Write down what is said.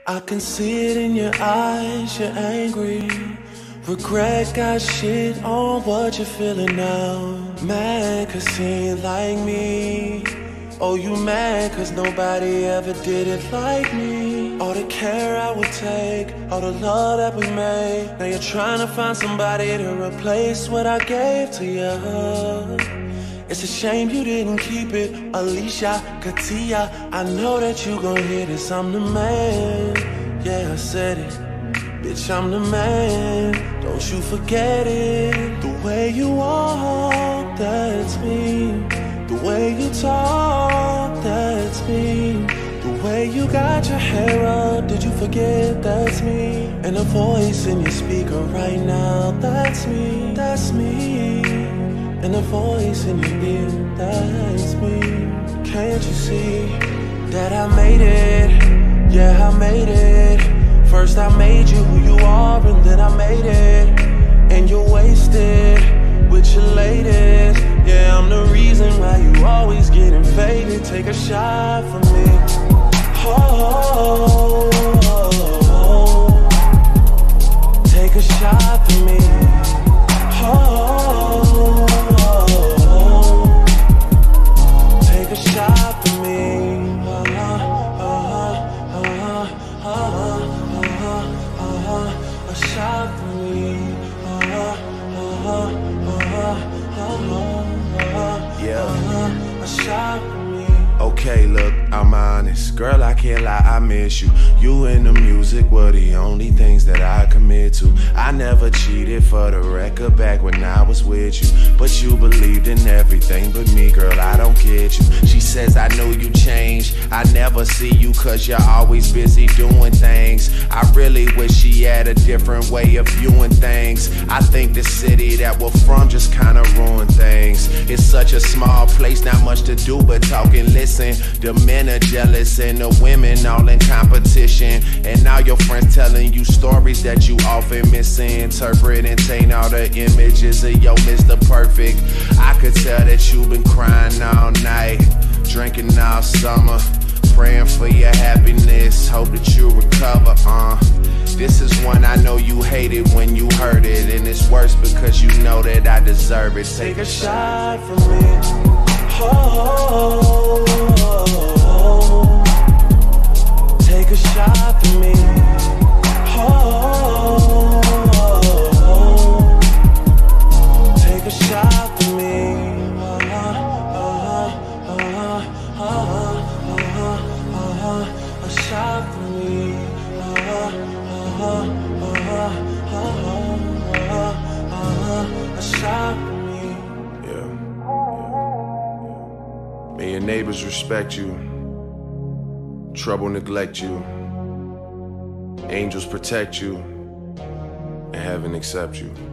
I can see it in your eyes, you're angry. Regret got shit on what you're feeling now. Mad cause he ain't like me. Oh, you mad cause nobody ever did it like me. All the care I would take, all the love that we made. Now you're trying to find somebody to replace what I gave to you. It's a shame you didn't keep it. Alicia, Katia, I know that you gon' hear this. I'm the man, yeah, I said it. Bitch, I'm the man, don't you forget it. The way you walk, that's me. The way you talk, that's me. The way you got your hair up, did you forget that's me? And the voice in your speaker right now, that's me, that's me. And the voice in your ear, that's me. Can't you see that I made it? Yeah, I made it. First I made you who you are, and then I made it. And you're wasted with your latest. Yeah, I'm the reason why you always getting faded. Take a shot for me. Oh, take a shot for me. Oh, take a shot for me. A shot for me. Yeah. A shot for me. Okay, look, I'm honest. Girl, I can't lie, I miss you. You and the music were the only things that I commit to. I never cheated, for the record, back when I was with you. But you believed in everything but me, girl, I don't get you. She says, I know you changed. I never see you cause you're always busy doing things. I really wish she had a different way of viewing things. I think the city that we're from just kinda ruined things. It's such a small place, not much to do but talk and listen. The men are jealous and the women all in competition. And now your friends telling you stories that you often misinterpret and taint all the images of your Mr. Perfect. I could tell that you've been crying all night, drinking all summer, praying for your happiness, hope that you recover. This is one I know you hated when you heard it, and it's worse because you know that I deserve it. Take a shot for me. Oh, take a shot for me. Oh, take a shot for me. A shot for me. A shot for me. Yeah. May your neighbors respect you, trouble neglect you, angels protect you, and heaven accept you.